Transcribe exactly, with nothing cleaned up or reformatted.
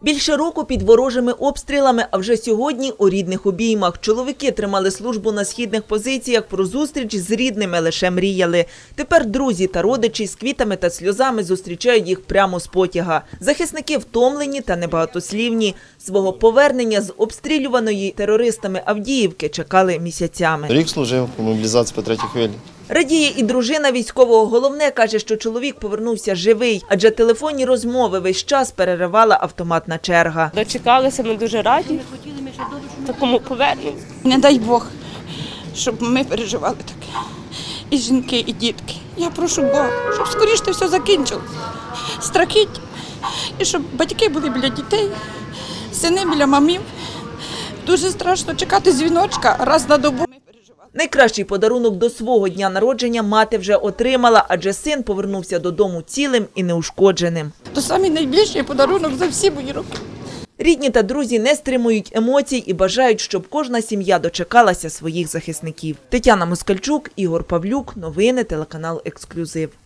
Більше року під ворожими обстрілами, а вже сьогодні у рідних обіймах. Чоловіки тримали службу на східних позиціях, про зустріч з рідними лише мріяли. Тепер друзі та родичі з квітами та сльозами зустрічають їх прямо з потяга. Захисники втомлені та небагатослівні. Свого повернення з обстрілюваної терористами Авдіївки чекали місяцями. Рік служив по мобілізації по третій хвилі. Радіє і дружина військового. Головне, каже, що чоловік повернувся живий, адже телефонні розмови весь час переривала автоматна черга. Дочекалися, ми дуже раді такому поверненню. Не дай Бог, щоб ми переживали таке. І жінки, і дітки. Я прошу Бога, щоб скоріше все закінчилося. Страхіття. І щоб батьки були біля дітей, сини біля мамів. Дуже страшно чекати дзвіночка раз на добу. Найкращий подарунок до свого дня народження мати вже отримала, адже син повернувся додому цілим і неушкодженим. Це самий найбільший подарунок за всі мої роки. Рідні та друзі не стримують емоцій і бажають, щоб кожна сім'я дочекалася своїх захисників. Тетяна Москальчук, Ігор Павлюк. Новини, телеканал «Ексклюзив».